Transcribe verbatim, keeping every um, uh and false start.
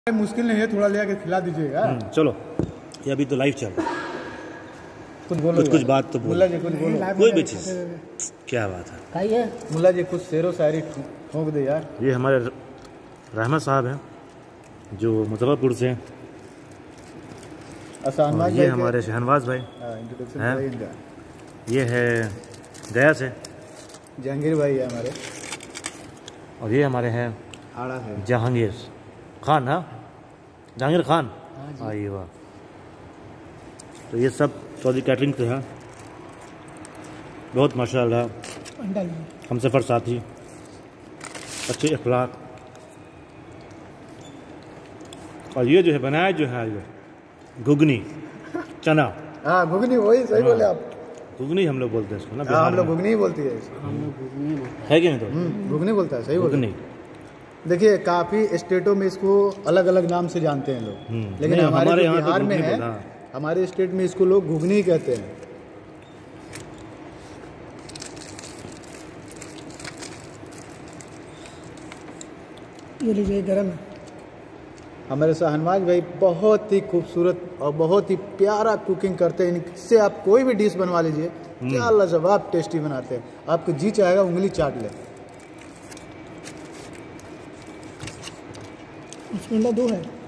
मुश्किल नहीं है, थोड़ा ले आके खिला दीजिएगा। चलो, ये अभी तो लाइव चल रहा है। कुछ बोलो, कुछ कुछ बात तो बोलो। मुल्ला जी कुछ बोलो, कोई भी चीज़। क्या बात है खाइए। मुल्ला जी कुछ शेरो शायरी ठोक दे यार। ये हमारे रहमत साहब हैं जो मुजफ्फरपुर से हैं, और ये हमारे शहनवाज भाई हैं, ये है गया से जहांगीर भाई है हमारे, और ये हमारे हैं आड़ा है जहांगीर खान। हाँ, जहांगीर खान। आई वाह। तो ये सब चौधरी कैटरिंग से है। बहुत माशाल्लाह हमसफ़र साथी, अच्छे अखलाक। और ये जो है बनाया जो है ये घुगनी चना। हाँ घुगनी, वही सही बोले आप। घुगनी हम लोग बोलते हैं इसको ना, हाँ, हम लोग घुगनी ही बोलती है इसको। हम लोग घुगनी है कि नहीं? तो घुगनी बोलता है, सही बोलते घुगनी। देखिए काफ़ी स्टेटों में इसको अलग अलग नाम से जानते हैं लोग, लेकिन हमारे, हमारे यहाँ बिहार में है, हमारे स्टेट में इसको लोग घुगनी कहते हैं। ये लीजिए गरम है। हमारे शहनवाज भाई बहुत ही खूबसूरत और बहुत ही प्यारा कुकिंग करते हैं। इनसे आप कोई भी डिश बनवा लीजिए, क्या लाजवाब टेस्टी बनाते हैं, आपको जी चाहेगा उंगली चाट ले। बिस्मिल्लाह दो है।